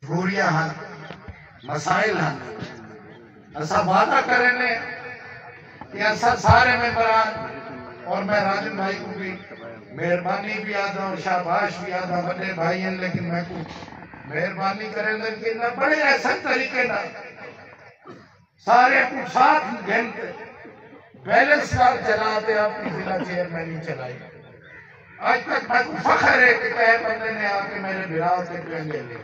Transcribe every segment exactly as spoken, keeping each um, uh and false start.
مجبوریاں ہیں، مسائل ہیں. ایسا وعدہ کرنے کہ ایسا سارے ممبران اور میں راجن بھائی کو بھی مہربانی بھی آدھا اور شاباش بھی آدھا بڑے بھائی ہیں، لیکن میں کو مہربانی کریں دیں کہ نہ بڑے ایسا طریقے نہ سارے کو ساتھ گھنٹے بیلنس کار چلاتے اپنی ضلع چیئرمینی چلائی. آج تک میں کو فخر ہے کہ کہے بندے نے آ کے میرے براؤ سے پہنگے لے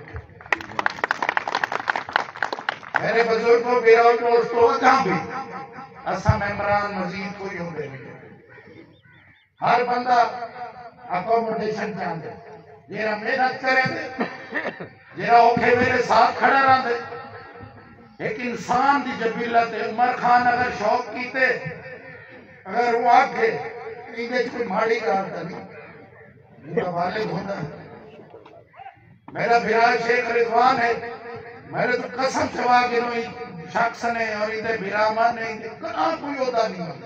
میرے بزرگوں براؤ دوستوں جہاں بھی ایسا ممبران مزید کوئی ہوں دے نہیں. ہر بندہ اکوموڈیشن چاہتے جیرا محنت کریں دے جیرا اوکھے میرے ساتھ کھڑا رہا دے. ایک انسان دی جبیلت ہے. عمر خان اگر شوق کیتے اگر وہ آکھے انہیں کوئی ماڑی کارتا نہیں میرا والد ہوتا ہے میرا بھرا شیخ رضوان ہے. میرے تو قسم چوا کہ نوئی شخص نے اور ادھے بھرا مان نے کنا کوئی ہوتا نہیں ہوتا.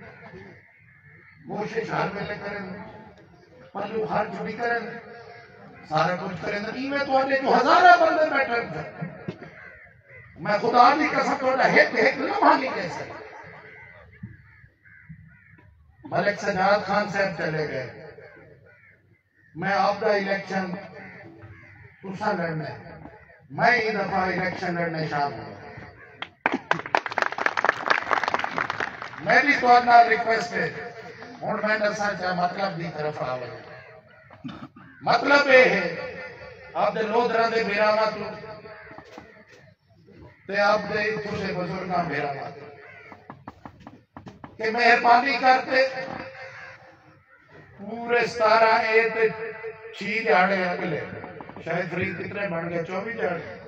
کوشش ہر ویلے کریں پلو ہر جبی کریں سارا کچھ کریں ایویں تو آنے جو ہزارہ بندے بیٹھے تھے. میں خدا بھی قسم توڑا ایک ایک لمحہ نہیں کہہ سکتا. ملک سجاد خان صاحب چلے گئے. میں آپ کا الیکشن تسا لڑنا ہے. میں ہی دفعہ الیکشن لڑنے شامل ہوں. میں بھی تو اپنا ریکویسٹ ہے ہوں میں دسا چاہ مطلب دی طرف آوے. مطلب یہ ہے آپ دے لودرہ دے بیراما تو تے آپ دے تھوڑے بزرگاں بیراما تو کہ مہربانی کرتے پورے ستارہ اے تے چھی دیاڑے اگلے شاید فرید کتنے بن گئے چوبی دیاڑے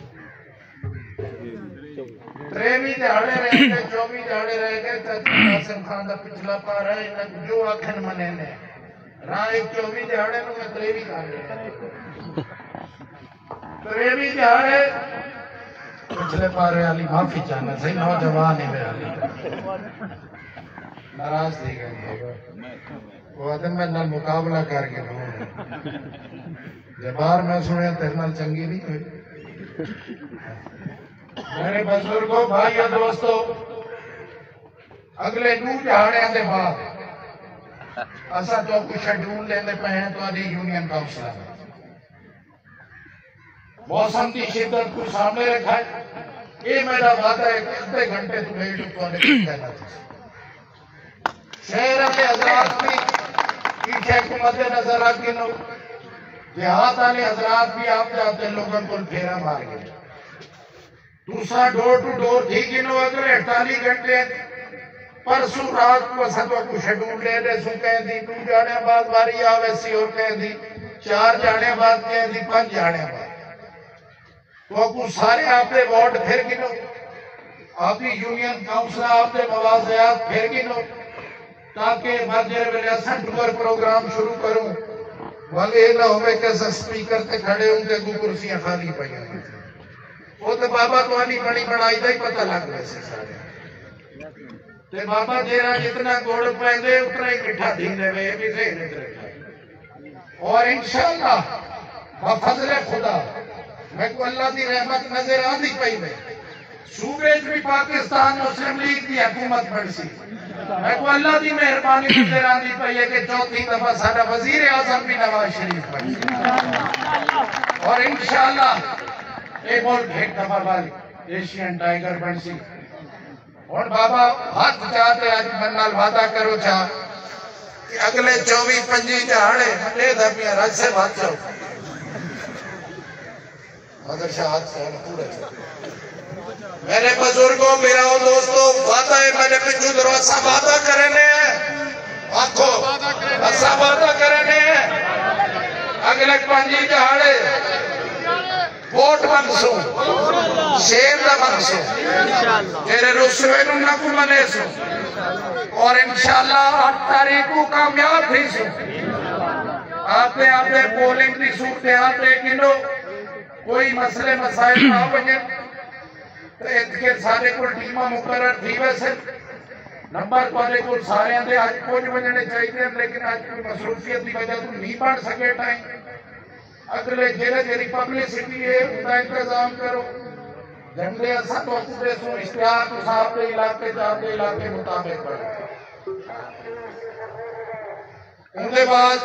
تریوی دیاڑے رہ گئے چوبی دیاڑے رہ گئے چاچی قاسم خان دا پچھلا پارا ہے جو آکھن منے نے راہ ایک چوبی دیاڑے نو میں تریوی کر گئے تریوی دیاڑے پچھلے پارے علی معافی چاہنا صحیح نوجوان ہے میرا ناراض دی گئے وہ آدم میں نال مقابلہ کر کے رہوں جبار میں سنیا تیرنال چنگی نہیں ہوئی. میرے بزرگوں بھائی اور دوستوں اگلے دو جہاڑے دے بعد اسا جو کچھ شیڈول لینے پہ ہیں تو آدھی یونین کاؤنسلر موسم کی شدت کو سامنے رکھا ہے. یہ میرا وعدہ ہے کہ ادھے گھنٹے تو لیٹ تو آنے کچھ کہنا چاہتا. شہر کے حضرات بھی پیچھے کو مد نظر رکھنو دیہات والے حضرات بھی آپ جاتے لوگوں کو پھیرا مار گئے. دوسرا ڈور ٹو ڈور تھی گنو اگلے اڑتالیس گھنٹے پرسوں رات کو سدوا کو شیڈول لے دے سو کہہ دی دو جانے بعد باری آوے سی اور کہہ دی چار جانے بعد کہہ دی پانچ جانے بعد تو کو سارے آپ دے وارڈ پھر گنو آپ دی یونین کاؤنسل آپ دے مواضعات پھر گنو تاکہ مرجر ولیسن ٹور پروگرام شروع کروں والے نہ ہوئے کہ سپیکر تے کھڑے ہوں کہ کو کرسیاں خالی پئی ہیں. وہ تو بابا تو آنی بڑی بڑائی دا ہی پتہ لگ رہے سے سارے تے بابا جیرا جتنا گوڑ پہندے اتنا ہی مٹھا دھینے میں بھی ذہن رکھا. اور انشاءاللہ بفضل خدا میں کو اللہ دی رحمت نظر آندھی پئی میں صوبے بھی پاکستان مسلم لیگ دی حکومت بن سی. میں کو اللہ دی مہربانی نظر آندھی پئی ہے کہ چوتھی دفعہ سارا وزیر اعظم بھی نواز شریف بن سی. اور انشاءاللہ ایک ملک ایک دفعہ والی ایشین ٹائیگر بن سی. اور بابا ہاتھ چاہتے آج منال وعدہ کرو چاہ کہ اگلے چوبی پنجی جہاڑے ملے دھمیاں رج سے بات چاہو مگر شاہد سے پورے میرے بزرگوں میرا دوستوں وعدہ ہے میں نے پچھو درو ایسا وعدہ کرنے ہیں آنکھو ایسا وعدہ کرنے ہیں اگلے پنجی جہاڑے ووٹ منسو شیر دا منسو تیرے رسوے نو نکو منے سو اور انشاءاللہ آٹھ تاریخ کو کامیاب بھی سو. آپ نے آپ نے پولنگ دی صورتحال دیکھنو کوئی مسئلے مسائل نہ بنے تو اتکے سارے کو ٹیمہ مقرر تھی ویسے نمبر پارے کو سارے اندھے آج کچھ بجنے چاہیے لیکن آج کوئی مصروفیت دی وجہ تو نہیں بڑھ سکے ٹائم اگلے جنہیں جنہی پبلسٹی ہے ان کا انتظام کرو جنگلے اصلا تو اکتے سو اشتہار تو صاحب دے علاقے جاتے علاقے مطابق کرو ان کے بعد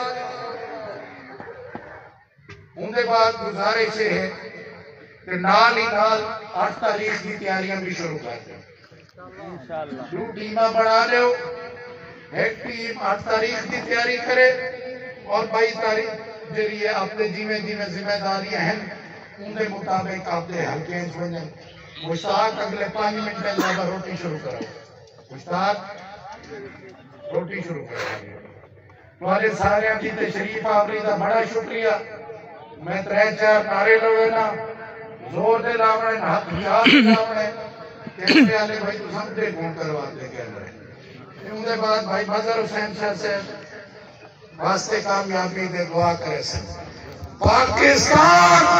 ان کے بعد گزارش ہے کہ نال ہی نال آٹھ تاریخ کی تیاریاں بھی شروع کر دیں دو ٹیمہ بڑھا لے ہو ایک ٹیم آٹھ تاریخ کی تیاری کرے اور بائیس تاریخ جلیے اپنے جیویں جیویں ذمہ داریاں ہیں ان کے مطابق آپ دے ہلکے انس بنیں مشتاق اگلے پانچ منٹ میں زیادہ روٹی شروع کرو مشتاق روٹی شروع کرو تمہارے سارے کی تشریف آوری دا بڑا شکریہ میں ترے چار نعرے لوگے نا زور دے لاؤنے ہاتھ چار دے لاؤنے کہتے آلے بھائی تو سمجھے گھون کرواتے کہہ رہے ان کے بعد بھائی مظہر حسین شاہ سے واسطے کامیابی دے دعا کرے سے پاکستان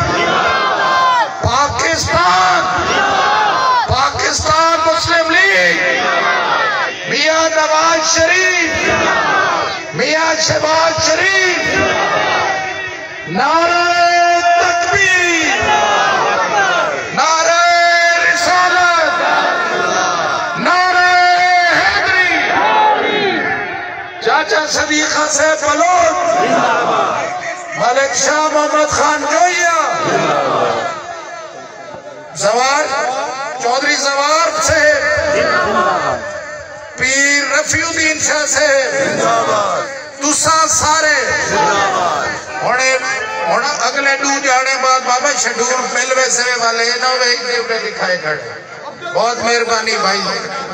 پاکستان پاکستان مسلم لیگ میاں نواز شریف میاں شہباز شریف نعرہ تکبیر نعرہ رسالت نعرہ حیدری چاچا صدیقہ سے بلوچ ملک شاہ محمد خان جوئیہ زوار چودھری زوار سے پیر رفیع الدین شاہ سے تساں سارے ہونا اگلے دو جانے بعد بابا شڈور ملوے سے والے نوے ایک دیوڑے دکھائے کھڑے بہت مہربانی بھائی